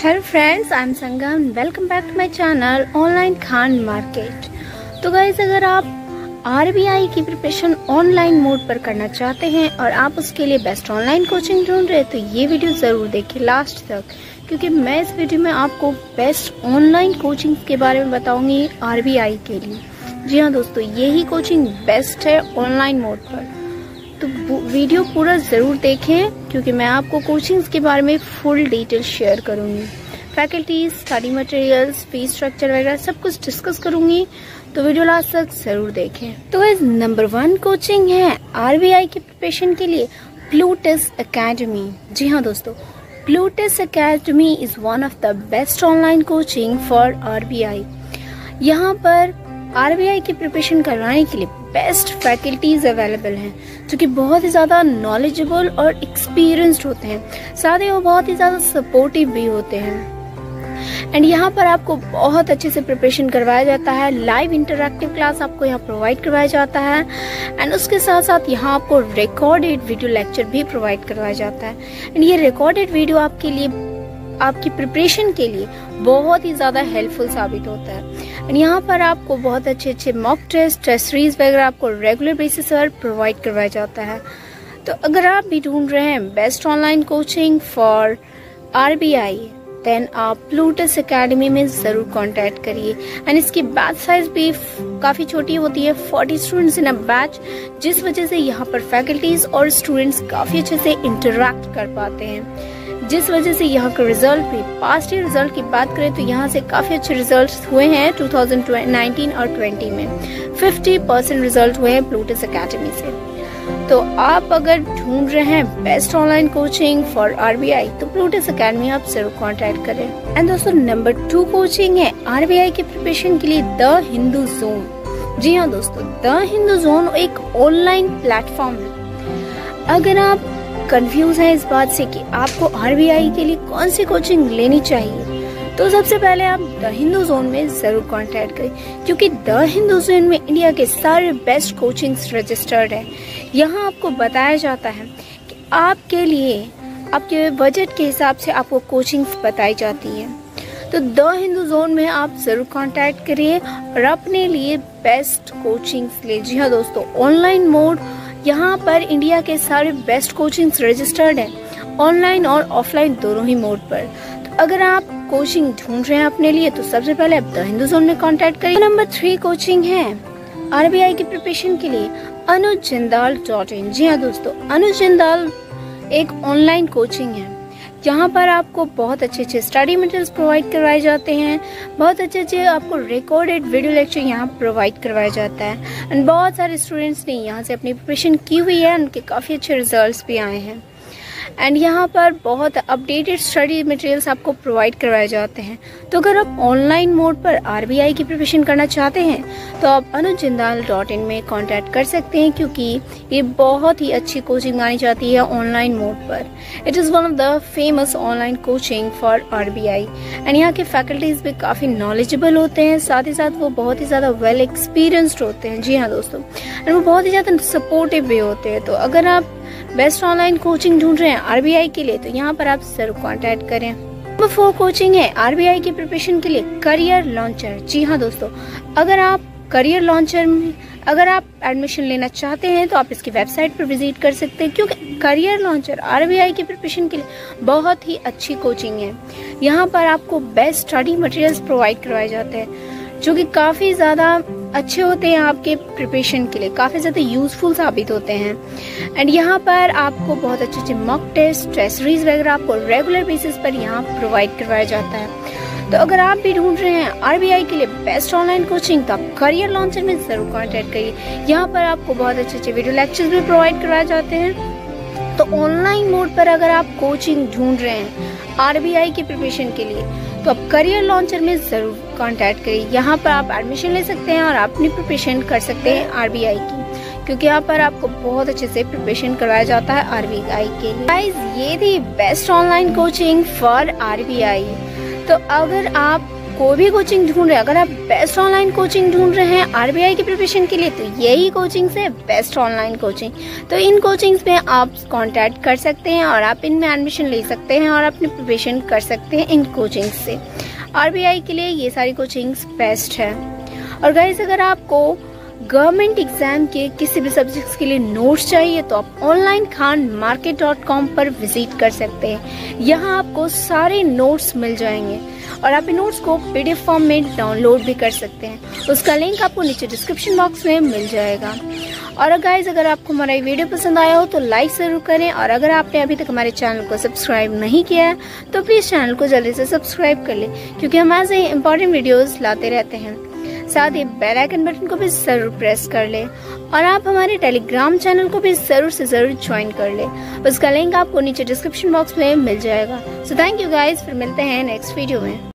Hello friends, I am Sangam. Welcome back to my channel online Khan Market. तो guys, अगर आप RBI की प्रिपरेशन ऑनलाइन मोड पर करना चाहते हैं और आप उसके लिए बेस्ट ऑनलाइन कोचिंग ढूंढ रहे हैं तो ये वीडियो जरूर देखिए लास्ट तक, क्योंकि मैं इस वीडियो में आपको बेस्ट ऑनलाइन कोचिंग के बारे में बताऊंगी आरबीआई के लिए। जी हाँ दोस्तों, यही कोचिंग बेस्ट है ऑनलाइन मोड पर, तो वीडियो पूरा जरूर देखें क्योंकि मैं आपको कोचिंग्स के बारे में फुल डिटेल शेयर करूंगी। Faculties, study materials, fees structure वगैरह सब कुछ डिस्कस करूंगी, तो वीडियो लास्ट तक जरूर देखें। तो गाइस, नंबर 1 कोचिंग है आरबीआई की प्रिपरेशन के लिए प्लूटस एकेडमी। जी हाँ दोस्तों, Plutus academy is one of the best online coaching for RBI. यहाँ पर आरबीआई की प्रिपरेशन करवाने के लिए बेस्ट फैकल्टीज अवेलेबल हैं, जो कि बहुत ही ज़्यादा नॉलेजेबल और एक्सपीरियंस्ड होते हैं, साथ ही वो बहुत ही ज़्यादा सपोर्टिव भी होते हैं। एंड यहाँ पर आपको बहुत अच्छे से प्रिपरेशन करवाया जाता है। लाइव इंटरैक्टिव क्लास आपको यहाँ प्रोवाइड करवाया जाता है एंड उसके साथ साथ यहाँ आपको रिकॉर्डेड वीडियो लेक्चर भी प्रोवाइड करवाया जाता है। एंड ये रिकॉर्डेड वीडियो आपके लिए, आपकी प्रिपरेशन के लिए बहुत ही ज़्यादा हेल्पफुल साबित होता है। एंड यहाँ पर आपको बहुत अच्छे मॉक टेस्ट सीरीज वगैरह आपको रेगुलर बेसिस पर प्रोवाइड करवाया जाता है। तो अगर आप भी ढूंढ रहे हैं best online coaching for RBI, then आप प्लूटस एकेडमी में ज़रूर कांटेक्ट करिए। एंड इसकी बैच साइज भी काफ़ी छोटी होती है, 40 स्टूडेंट्स इन अ बैच, जिस वजह से यहाँ पर फैकल्टीज और स्टूडेंट्स काफ़ी अच्छे से इंटरेक्ट कर पाते हैं, जिस वजह से यहाँ का रिजल्ट भी, पास्ट ईयर रिजल्ट की बात करें तो यहाँ से काफ़ी अच्छे रिजल्ट्स हुए हैं 2019 और 20 में 50% रिजल्ट हुए हैं प्लूटस एकेडमी से। तो आप अगर ढूंढ रहे हैं best online coaching for RBI तो प्लूटस एकेडमी आप जरूर कांटेक्ट करें। एंड दोस्तों, नंबर 2 कोचिंग है आरबीआई के प्रिपरेशन के लिए द हिंदू जोन। जी हाँ दोस्तों, द हिंदू जोन एक ऑनलाइन प्लेटफॉर्म है। अगर आप कंफ्यूज है इस बात से कि आपको आरबीआई के लिए कौन सी कोचिंग लेनी चाहिए, तो सबसे पहले आप द हिंदू जोन में जरूर कांटेक्ट करें, क्योंकि द हिंदू जोन में इंडिया के सारे बेस्ट कोचिंग्स रजिस्टर्ड है। यहाँ आपको बताया जाता है कि आपके लिए, आपके बजट के हिसाब से आपको कोचिंग्स बताई जाती है। तो द हिंदू जोन में आप जरूर कांटेक्ट करिए और अपने लिए बेस्ट कोचिंग्स ले। जी हाँ दोस्तों, ऑनलाइन मोड, यहाँ पर इंडिया के सारे बेस्ट कोचिंग्स रजिस्टर्ड हैं, ऑनलाइन और ऑफलाइन दोनों ही मोड पर। तो अगर आप कोचिंग ढूंढ रहे हैं अपने लिए तो सबसे पहले आप द हिंदू जोन में कांटेक्ट करिए। नंबर 3 कोचिंग है आरबीआई की प्रिपरेशन के लिए अनुजिंदाल.in। जी हाँ दोस्तों, अनुजिंदाल एक ऑनलाइन कोचिंग है। यहाँ पर आपको बहुत अच्छे स्टडी मटेरियल्स प्रोवाइड करवाए जाते हैं, बहुत अच्छे आपको रिकॉर्डेड वीडियो लेक्चर यहाँ प्रोवाइड करवाया जाता है। एंड बहुत सारे स्टूडेंट्स ने यहाँ से अपनी प्रिपरेशन की हुई है, उनके काफ़ी अच्छे रिजल्ट्स भी आए हैं। एंड यहाँ पर बहुत अपडेटेड स्टडी मटेरियल्स आपको प्रोवाइड करवाए जाते हैं। तो अगर आप ऑनलाइन मोड पर आरबीआई की प्रिपरेशन करना चाहते हैं तो आप अनुजिंदाल.in में कांटेक्ट कर सकते हैं, क्योंकि ये बहुत ही अच्छी कोचिंग मानी जाती है ऑनलाइन मोड पर। It is one of the famous online coaching for RBI. And यहाँ के फैकल्टीज भी काफ़ी नॉलेजेबल होते हैं, साथ ही साथ वो बहुत ही ज़्यादा वेल एक्सपीरियंस्ड होते हैं। जी हाँ दोस्तों, एंड वो बहुत ही ज़्यादा सपोर्टिव भी होते हैं। तो अगर आप बेस्ट ऑनलाइन कोचिंग ढूंढ रहे हैं आरबीआई के लिए तो यहाँ पर आप जरूर कांटेक्ट करें। नंबर 4 कोचिंग है आरबीआई की प्रिपरेशन के लिए करियर लॉन्चर। जी हाँ दोस्तों, अगर आप करियर लॉन्चर में अगर आप एडमिशन लेना चाहते हैं तो आप इसकी वेबसाइट पर विजिट कर सकते हैं, क्योंकि करियर लॉन्चर आरबीआई की प्रिपरेशन के लिए बहुत ही अच्छी कोचिंग है। यहाँ पर आपको बेस्ट स्टडी मटेरियल्स प्रोवाइड करवाए जाते हैं, जो कि काफ़ी ज़्यादा अच्छे होते हैं, आपके प्रिपरेशन के लिए काफ़ी ज़्यादा यूज़फुल साबित होते हैं। एंड यहाँ पर आपको बहुत अच्छे मॉक टेस्ट सीरीज वगैरह आपको रेगुलर बेसिस पर यहाँ प्रोवाइड करवाया जाता है। तो अगर आप भी ढूंढ रहे हैं आरबीआई के लिए बेस्ट ऑनलाइन कोचिंग तो आप करियर लॉन्चर में ज़रूर कांटेक्ट करिए। यहाँ पर आपको बहुत अच्छे वीडियो लेक्चर्स भी प्रोवाइड करवाए जाते हैं। तो ऑनलाइन मोड पर अगर आप कोचिंग ढूंढ रहे हैं आरबीआई की प्रिपरेशन के लिए तो आप करियर लॉन्चर में ज़रूर कांटेक्ट करिए। यहाँ पर आप एडमिशन ले सकते हैं और अपनी प्रिपरेशन कर सकते हैं आरबीआई की, क्योंकि यहाँ पर आपको बहुत अच्छे से प्रिपरेशन करवाया जाता है आरबीआई के लिए। गाइस, ये थी best online coaching for RBI. तो अगर आप कोई भी कोचिंग ढूंढ रहे हैं, अगर आप बेस्ट ऑनलाइन कोचिंग ढूंढ रहे हैं आरबीआई की प्रिपरेशन के लिए, तो यही कोचिंग है बेस्ट ऑनलाइन कोचिंग। तो इन कोचिंग्स में आप कांटेक्ट कर सकते हैं और आप इनमें एडमिशन ले सकते हैं और अपनी प्रिपरेशन कर सकते हैं इन कोचिंग से। आरबीआई के लिए ये सारी कोचिंग्स बेस्ट है। और गाइस, अगर आपको गवर्नमेंट एग्जाम के किसी भी सब्जेक्ट्स के लिए नोट्स चाहिए तो आप onlinekhanmarket.com पर विजिट कर सकते हैं। यहाँ आपको सारे नोट्स मिल जाएंगे और आप इन नोट्स को पीडीएफ फॉर्म में डाउनलोड भी कर सकते हैं। उसका लिंक आपको नीचे डिस्क्रिप्शन बॉक्स में मिल जाएगा। और गाइस, अगर आपको हमारा ये वीडियो पसंद आया हो तो लाइक जरूर करें, और अगर आपने अभी तक हमारे चैनल को सब्सक्राइब नहीं किया है तो प्लीज चैनल को जल्दी से सब्सक्राइब कर ले, क्योंकि हम ऐसे ही इंपॉर्टेंट वीडियोस लाते रहते हैं। साथ ही बेल आइकन बटन को भी जरूर प्रेस कर ले, और आप हमारे टेलीग्राम चैनल को भी जरूर से जरूर ज्वाइन कर ले। उसका लिंक आपको नीचे डिस्क्रिप्शन बॉक्स में मिल जाएगा। सो थैंक यू गाइस, फिर मिलते हैं नेक्स्ट वीडियो में।